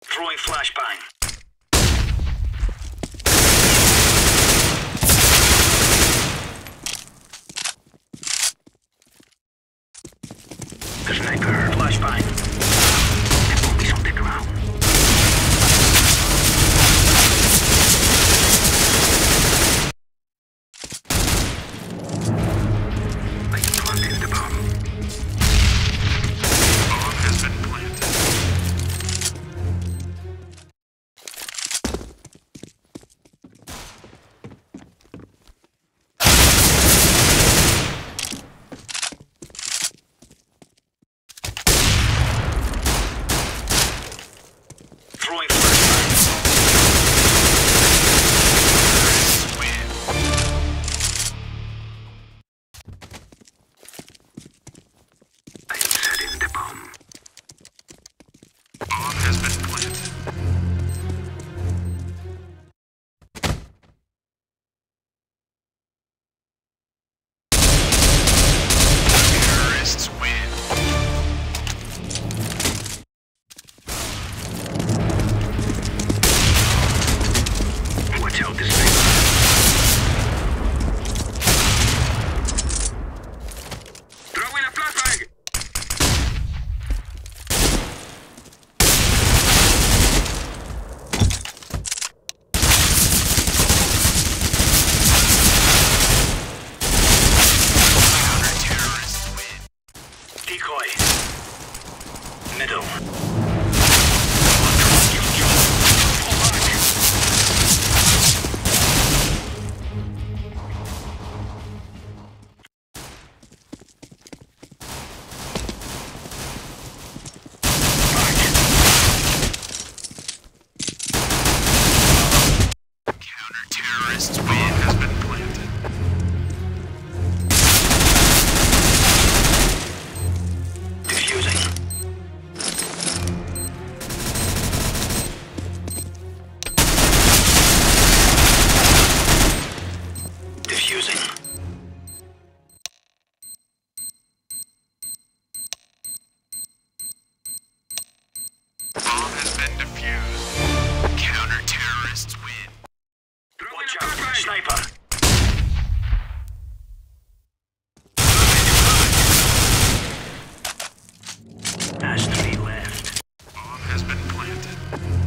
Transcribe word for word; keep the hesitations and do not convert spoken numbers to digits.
Throwing flashbang. The sniper. Flashbang. The bomb is on the ground. I planted the bomb. Bomb has been planted. Throwing flashbang. I'm setting the bomb. Bomb has been planted. Terrorists win. Watch out, this thing. Throw in a flashbang! Counter-terrorists win. Decoy. Middle. Fall back. Counter-terrorists win has been planted. Diffusing. Diffusing. Bomb has been defused. Counter-terrorists win. Watch out, sniper. Has three left. Bomb has been planted.